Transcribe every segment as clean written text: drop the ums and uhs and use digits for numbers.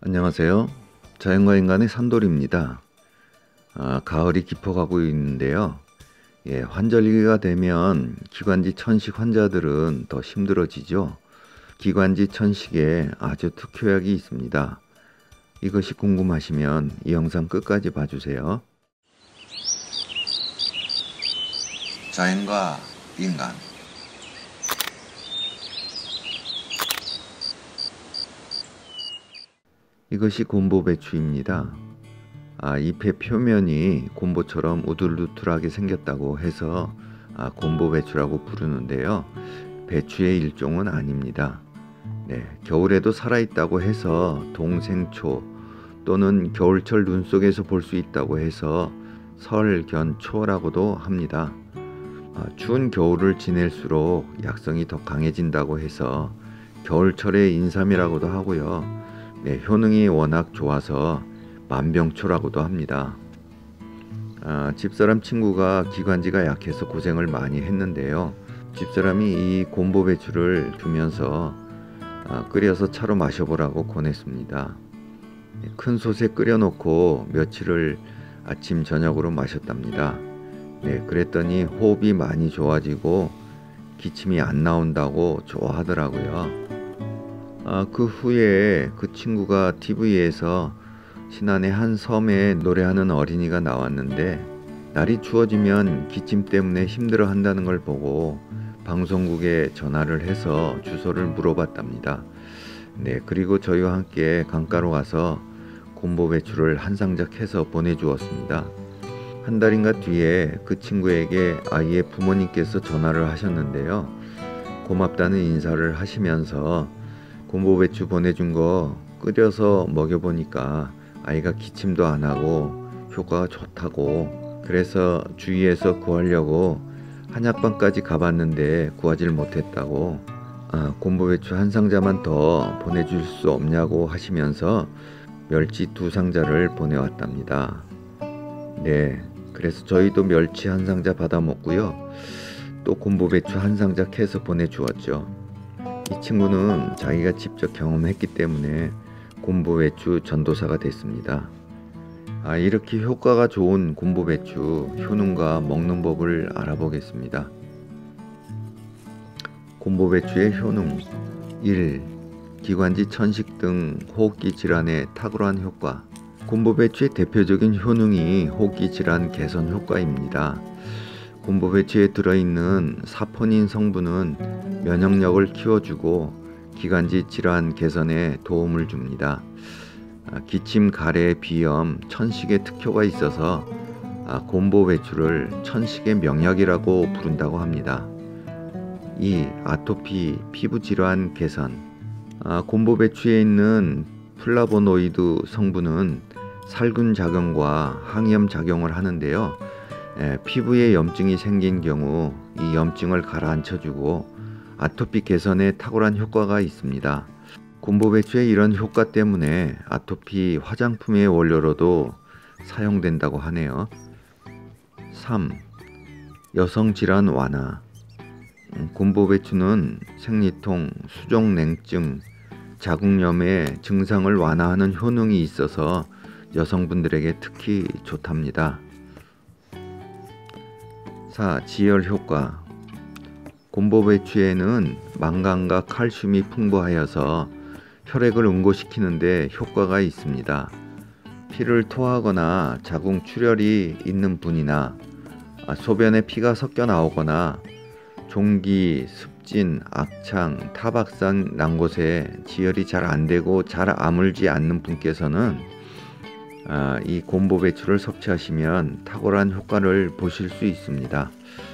안녕하세요. 자연과 인간의 산돌이입니다. 가을이 깊어가고 있는데요. 환절기가 되면 기관지 천식 환자들은 더 힘들어지죠. 기관지 천식에 아주 특효약이 있습니다. 이것이 궁금하시면 이 영상 끝까지 봐주세요. 자연과 인간. 이것이 곰보배추입니다. 잎의 표면이 곰보처럼 우둘우둘하게 생겼다고 해서 곰보배추라고 부르는데요. 배추의 일종은 아닙니다. 겨울에도 살아있다고 해서 동생초 또는 겨울철 눈 속에서 볼 수 있다고 해서 설견초라고도 합니다. 추운 겨울을 지낼수록 약성이 더 강해진다고 해서 겨울철의 인삼이라고도 하고요. 효능이 워낙 좋아서 만병초라고도 합니다. 집사람 친구가 기관지가 약해서 고생을 많이 했는데요. 집사람이 이 곰보배추를 주면서 끓여서 차로 마셔보라고 권했습니다. 큰 솥에 끓여놓고 며칠을 아침 저녁으로 마셨답니다. 그랬더니 호흡이 많이 좋아지고 기침이 안 나온다고 좋아하더라고요. 그 후에 그 친구가 TV에서 신안의 한 섬에 노래하는 어린이가 나왔는데 날이 추워지면 기침 때문에 힘들어 한다는 걸 보고 방송국에 전화를 해서 주소를 물어봤답니다. 그리고 저희와 함께 강가로 가서 곰보배추를 한 상자 캐서 보내주었습니다. 한 달인가 뒤에 그 친구에게 아이의 부모님께서 전화를 하셨는데요. 고맙다는 인사를 하시면서 곰보배추 보내준 거 끓여서 먹여보니까 아이가 기침도 안 하고 효과가 좋다고, 그래서 주위에서 구하려고 한약방까지 가봤는데 구하질 못했다고, 곰보배추 한 상자만 더 보내줄 수 없냐고 하시면서 멸치 2상자를 보내왔답니다. 그래서 저희도 멸치 한 상자 받아 먹고요. 또 곰보배추 한 상자 캐서 보내주었죠. 이 친구는 자기가 직접 경험했기 때문에 곰보배추 전도사가 됐습니다. 이렇게 효과가 좋은 곰보배추 효능과 먹는 법을 알아보겠습니다. 곰보배추의 효능 1. 기관지 천식 등 호흡기 질환에 탁월한 효과. 곰보배추의 대표적인 효능이 호흡기 질환 개선 효과입니다. 곰보배추에 들어있는 사포닌 성분은 면역력을 키워주고 기관지 질환 개선에 도움을 줍니다. 기침, 가래, 비염, 천식의 특효가 있어서 곰보배추를 천식의 명약이라고 부른다고 합니다. 2. 아토피, 피부 질환 개선. 곰보배추에 있는 플라보노이드 성분은 살균 작용과 항염 작용을 하는데요. 피부에 염증이 생긴 경우 이 염증을 가라앉혀주고 아토피 개선에 탁월한 효과가 있습니다. 곰보배추의 이런 효과 때문에 아토피 화장품의 원료로도 사용된다고 하네요. 3. 여성 질환 완화. 곰보배추는 생리통, 수족냉증, 자궁염의 증상을 완화하는 효능이 있어서 여성분들에게 특히 좋답니다. 4. 지혈 효과. 곰보배추에는 망간과 칼슘이 풍부하여서 혈액을 응고시키는데 효과가 있습니다. 피를 토하거나 자궁 출혈이 있는 분이나 소변에 피가 섞여 나오거나 종기, 습진, 악창, 타박상 난 곳에 지혈이 잘 안되고 잘 아물지 않는 분께서는 이 곰보배추를 섭취하시면 탁월한 효과를 보실 수 있습니다.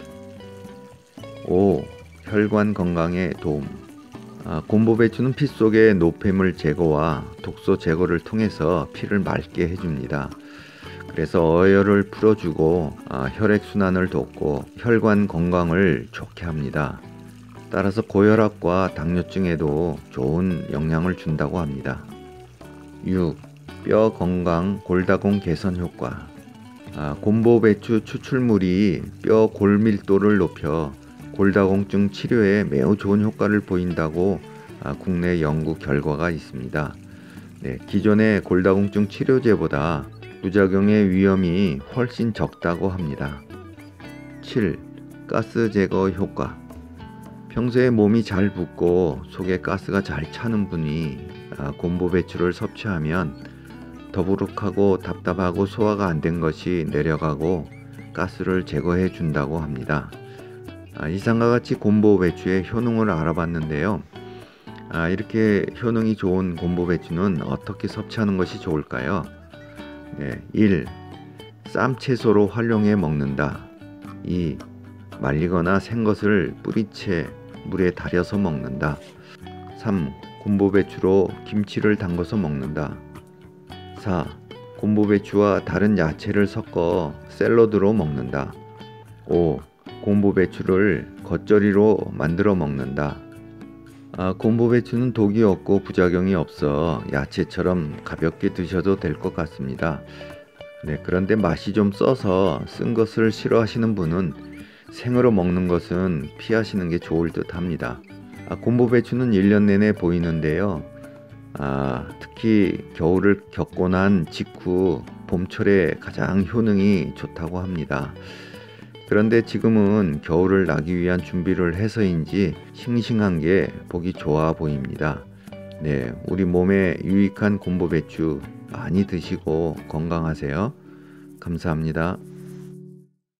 5. 혈관 건강에 도움. 곰보배추는 피 속의 노폐물 제거와 독소 제거를 통해서 피를 맑게 해줍니다. 그래서 어혈을 풀어주고 혈액순환을 돕고 혈관 건강을 좋게 합니다. 따라서 고혈압과 당뇨증에도 좋은 영향을 준다고 합니다. 6. 뼈 건강 골다공 개선 효과. 곰보배추 추출물이 뼈 골밀도를 높여 골다공증 치료에 매우 좋은 효과를 보인다고 국내 연구 결과가 있습니다. 네, 기존의 골다공증 치료제보다 부작용의 위험이 훨씬 적다고 합니다. 7. 가스 제거 효과. 평소에 몸이 잘 붓고 속에 가스가 잘 차는 분이 곰보 배추를 섭취하면 더부룩하고 답답하고 소화가 안 된 것이 내려가고 가스를 제거해 준다고 합니다. 이상과 같이 곰보 배추의 효능을 알아봤는데요. 이렇게 효능이 좋은 곰보 배추는 어떻게 섭취하는 것이 좋을까요? 네, 1. 쌈채소로 활용해 먹는다. 2. 말리거나 생것을 뿌리채 물에 달여서 먹는다. 3. 곰보 배추로 김치를 담궈서 먹는다. 4. 곰보 배추와 다른 야채를 섞어 샐러드로 먹는다. 5. 곰보 배추를 겉절이로 만들어 먹는다. 곰보 배추는 독이 없고 부작용이 없어 야채처럼 가볍게 드셔도 될 것 같습니다. 네, 그런데 맛이 좀 써서 쓴 것을 싫어하시는 분은 생으로 먹는 것은 피하시는 게 좋을 듯 합니다. 곰보 배추는 1년 내내 보이는데요. 특히 겨울을 겪고 난 직후 봄철에 가장 효능이 좋다고 합니다. 그런데 지금은 겨울을 나기 위한 준비를 해서인지 싱싱한 게 보기 좋아 보입니다. 네, 우리 몸에 유익한 곰보 배추 많이 드시고 건강하세요. 감사합니다.